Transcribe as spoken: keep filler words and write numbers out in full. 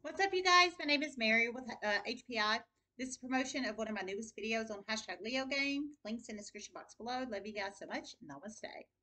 What's up, you guys? My name is Mary with uh, H P I. This is a promotion of one of my newest videos on hashtag Leo game. Links in the description box below. Love you guys so much. Namaste.